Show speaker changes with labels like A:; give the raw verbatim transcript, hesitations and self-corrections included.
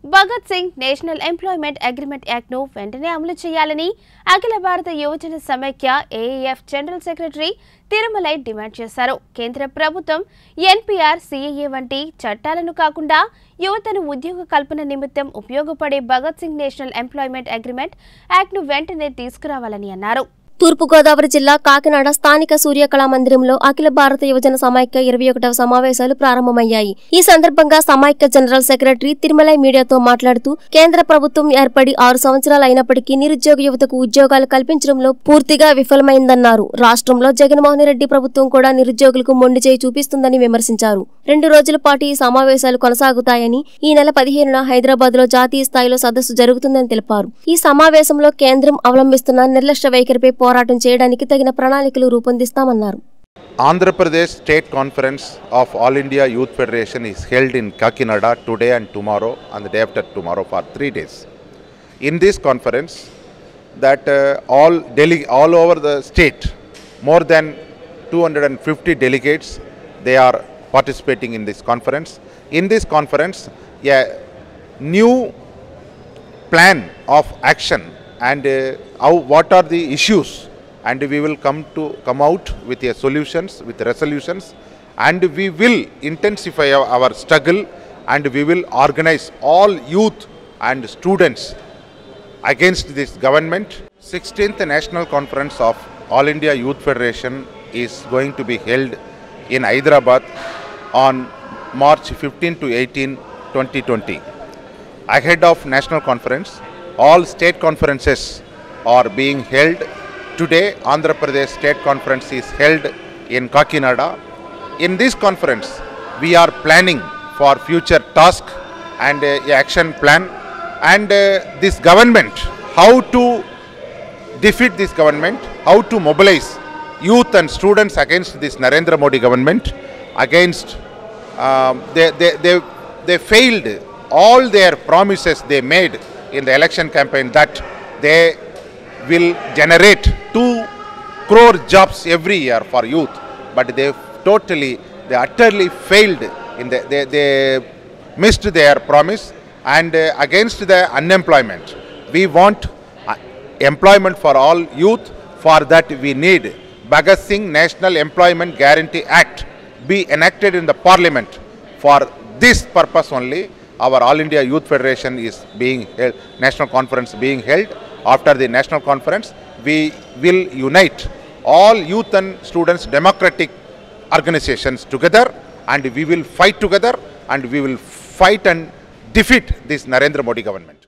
A: Bhagat Singh national employment agreement act ను వెంటనే అమలు చేయాలని Akhila Bharata Yuvajana Samaikya AAF general secretary Tirumalai demand చేశారు. కేంద్ర ప్రభుత్వం ఎన్పీఆర్, సీఏఏ వంటి చట్టాలను కాకుండా యువతను ఉద్యోగ కల్పన నిమిత్తం ఉపయోగపడే Bhagat Singh national employment agreement act ను వెంటనే తీసుకురావాలని అన్నారు.
B: తూర్పుగోదావరి జిల్లా కాకినాడ స్థానిక సూర్యకళా మందిరంలో అఖిల భారత యువజన సమైక్య ఇరవై ఒకటవ సమావేశాలు ప్రారంభమయ్యాయి. ఈ సందర్భంగా సమైక్య జనరల్ సెక్రటరీ తిరుమలై మీడియాతో మాట్లాడుతూ కేంద్ర ప్రభుత్వం ఏర్పడి ఆరు సంవత్సరాలు అయినప్పటికీ నిరుద్యోగ యువతకు ఉద్యోగాలు కల్పించడంలో పూర్తిగా విఫలమైందన్నారు. రాష్ట్రంలో జగన్మోహన్ రెడ్డి ప్రభుత్వం కూడా నిరుద్యోగులకు మొండి చేయి చూపిస్తుందని విమర్శించారు. రెండు రోజుల పాటు ఈ సమావేశాలు కొనసాగుతాయని, ఈ నెల పదిహేనున హైదరాబాద్ లో జాతీయ స్థాయిలో సదస్సు జరుగుతుందని తెలిపారు. ఈ సమావేశంలో కేంద్రం అవలంబిస్తున్న నిర్లక్ష్య వైఖరిపై పోరాటం చేయడానికి తగిన ప్రణాళికలు రూపొందిస్తామన్నారు.
C: Andhra Pradesh State Conference of All India Youth Federation is held in Kakinada today and tomorrow and the day after tomorrow for three days. In this conference, that uh, all dele- all over the state, more than two hundred fifty delegates, they are participating in this conference. In this conference, a new plan of action and uh, how, what are the issues, and we will come to come out with a solutions, with resolutions, and we will intensify our, our struggle, and we will organize all youth and students against this government. sixteenth National Conference of All India Youth Federation is going to be held in Hyderabad on March fifteenth to eighteenth, twenty twenty. Ahead of National Conference, all state conferences are being held. Today, Andhra Pradesh State Conference is held in Kakinada. In this conference, we are planning for future task and uh, action plan, and uh, this government, how to defeat this government, how to mobilize youth and students against this Narendra Modi government, against um, they, they, they, they failed all their promises they made in the election campaign that they will generate two crore jobs every year for youth, but they totally, they utterly failed in the, they, they missed their promise. And uh, against the unemployment, we want uh, employment for all youth. For that we need Bhagat Singh National Employment Guarantee Act be enacted in the parliament. For this purpose only, our All India Youth Federation is being held, national conference being held. After the national conference, we will unite all youth and students democratic organizations together, and we will fight together, and we will fight and defeat this Narendra Modi government.